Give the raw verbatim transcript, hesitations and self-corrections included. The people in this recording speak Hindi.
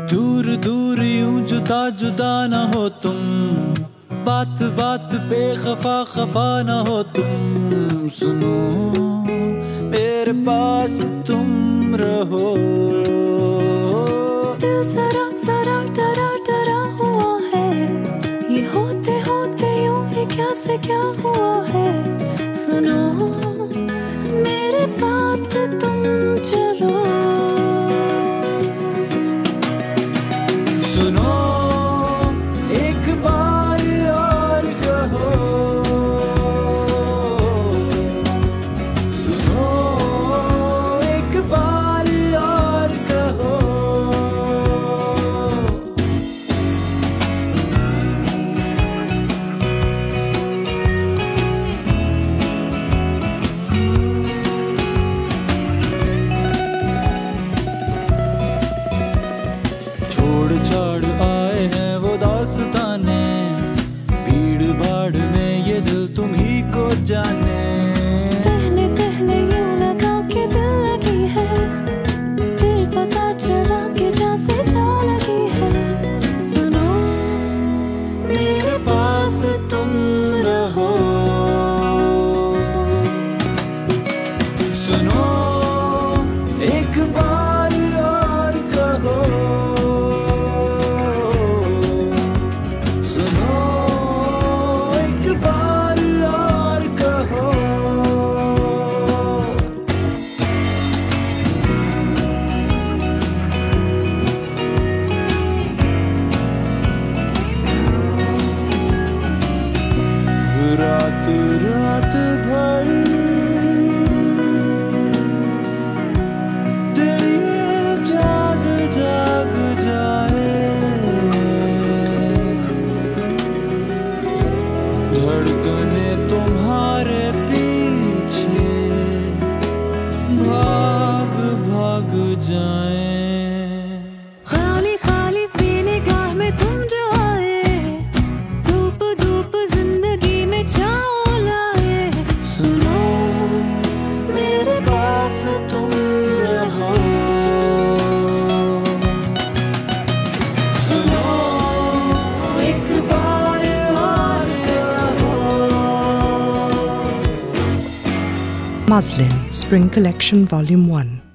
दूर दूर यूं जुदा जुदा न हो तुम, बात बात पे खफा खफा न हो तुम। सुनो मेरे पास तुम रहो। दिल जरा जरा डरा डरा हुआ है, ये होते होते यूं ही क्या से क्या हुआ है। सुनो मेरे साथ तुम चलो। सुनो एक बार और कहो, सुनो एक बार और कहो। छोड़ छाड़ आए हैं वो दास्ताने, भीड़ भाड़ में ये दिल तुम ही को जाने। पहले पहले यूं लगा के दिल लगी है, फिर पता चला कि जा से जा लगी है। सुनो मेरे पास तुम रहो। सुनो एक बार और कहो, सुनो एक बार और कहो। रात रात भर दिल ये जाग जाग जाए, धड़कने तुम्हारे पीछे भाग भाग जाए। खाली खाली सी निगाह में तुम जो आए, धूप धूप जिंदगी में छाँव लाए। सुनो मेरे पास तुम रहो। सुनो एक बार और कहो। Muslin Spring Collection Volume one.